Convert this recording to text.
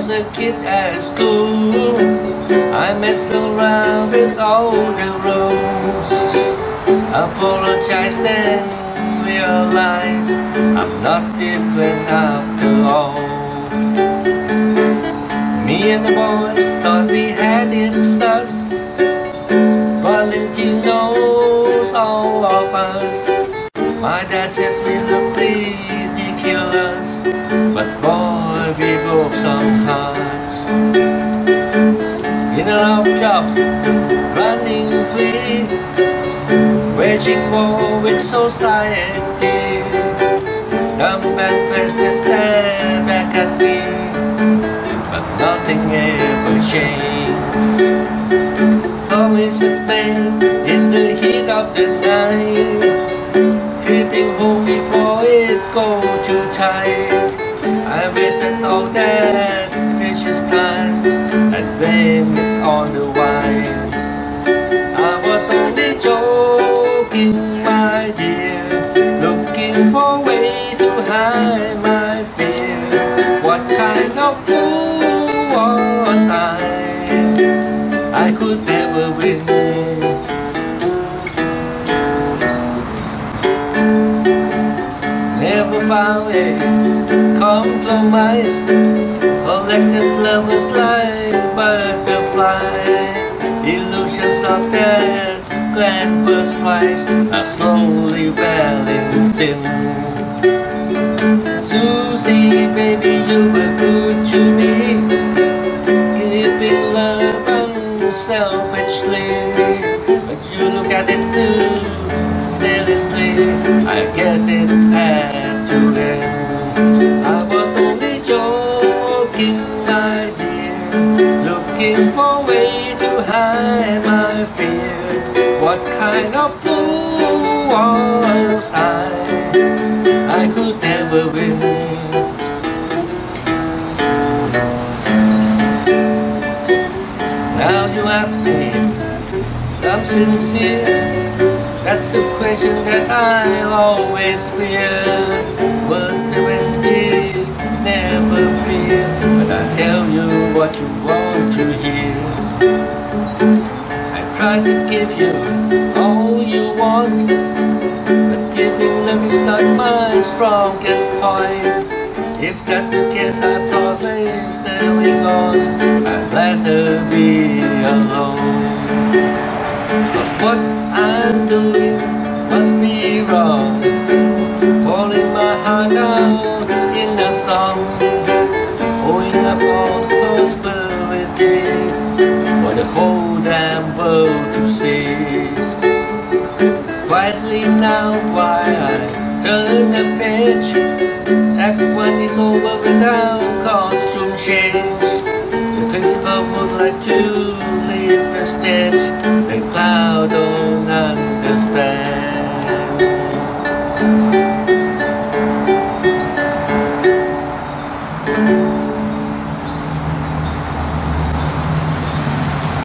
was a kid at school, I messed around with all the rules. Apologize then, realize I'm not different after all. Me and the boys thought we had it sus. Valentino's all of us. My dad says we look ridiculous, but boy, we broke some hearts. In our jobs, running free, waging war with society. Dumb and faces stare back at me, but nothing ever changed. Promises made in the heat of the night, creeping home before it go too tight. I wasted all that precious time and blamed it on the wine. I was only joking, my dear, looking for a way to hide my fear. What kind of fool was I could never win. Never found a compromise. Collected lovers like butterflies. Illusions of that grand first prize are slowly wearing thin. Susie, baby, you were good to me, giving love unselfishly, but you look at it too seriously. I guess it had to end. I was only joking, my dear, looking for a way to hide my fear. What kind of fool was I could never win. Now you ask me if I'm sincere. That's the question that I always fear. Was 70s, never fear, but I tell you what you want to hear. I try to give you all you want, but giving love is not my strongest point. If that's the case, I'm always staying on. I'd rather be alone. Cause what I'm doing must be wrong, pouring my heart out in a song, owing up all prosperity for the whole damn world to see. Quietly now, why I turn the page, everyone is over without costume change. The principal would like to leave the stage, the cloud on